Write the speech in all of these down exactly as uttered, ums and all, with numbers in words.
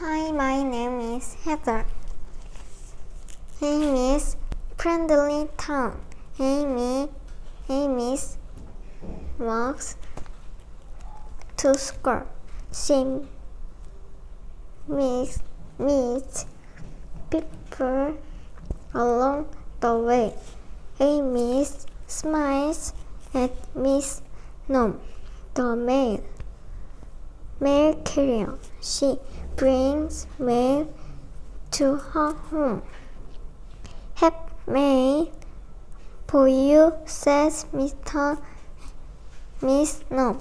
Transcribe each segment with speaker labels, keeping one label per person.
Speaker 1: Hi, my name is Heather. Amy is friendly town. Amy, Amy walks to school. She meets, meets people along the way. Amy smiles at Miss Nom, the mail, mail carrier. She brings mail to her home. "Have mail for you," says Mister Miss Nom.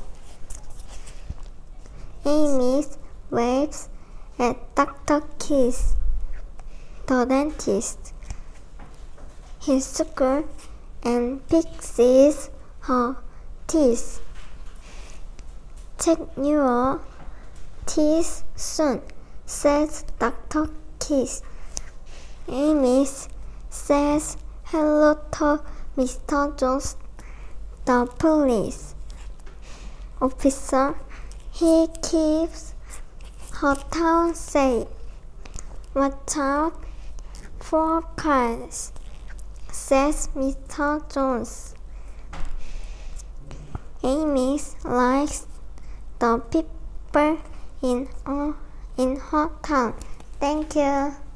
Speaker 1: Amy waves at Doctor Keith, the dentist. He squirts and fixes her teeth. "Check your teeth soon," says Doctor Keith. Amy says hello to Mister Jones, the police officer. He keeps her town safe. "Watch out for cars," says Mister Jones. Amy likes the people in, uh, in her town. Thank you.